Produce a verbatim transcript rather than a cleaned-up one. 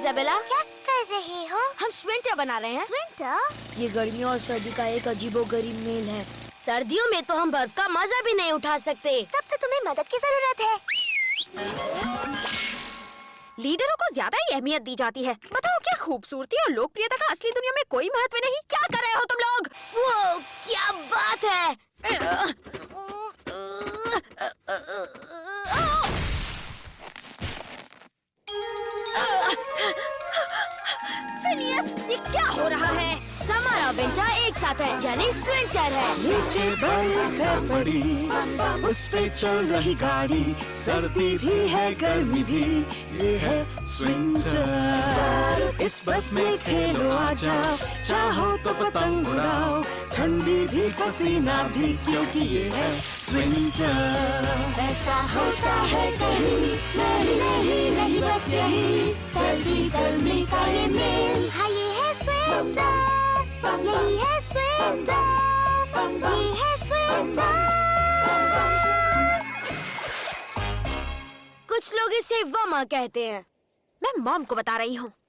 Isabella. क्या कर रहे हो? हम स्वेटर बना रहे हैं। स्वेटर? ये गर्मियों और सर्दी का एक अजीबोगरीब मेल है। सर्दियों में तो हम बर्फ का मजा भी नहीं उठा सकते। तब तो तुम्हें मदद की जरूरत है। लीडरों को ज्यादा ही अहमियत दी जाती है। बताओ, क्या खूबसूरती और लोकप्रियता का असली दुनिया में कोई महत्व नहीं? क्या कर रहे हो तुम लोग? वो क्या बात है? फिनियस, ये क्या हो रहा है? समर और विंटर एक साथ है, यानी स्विंटर है। नीचे बर्फ है पड़ी, उस पे चल रही गाड़ी, सर्दी भी है गर्मी भी, ये है स्विंटर। इस बर्फ में खेलो आ जाओ, चाहो तो पतंग उड़ाओ, ठंडी भी पसीना भी, क्योंकि ये है स्विंटर। ऐसा होता है कहीं, नहीं नहीं नहीं बस यही, सर्दी गर्मी का ये मेल। हाँ ये है स्विंटर, यही है स्विंटर, ये है स्विंटर। कुछ लोग इसे वमा कहते हैं। मैं मॉम को बता रही हूँ।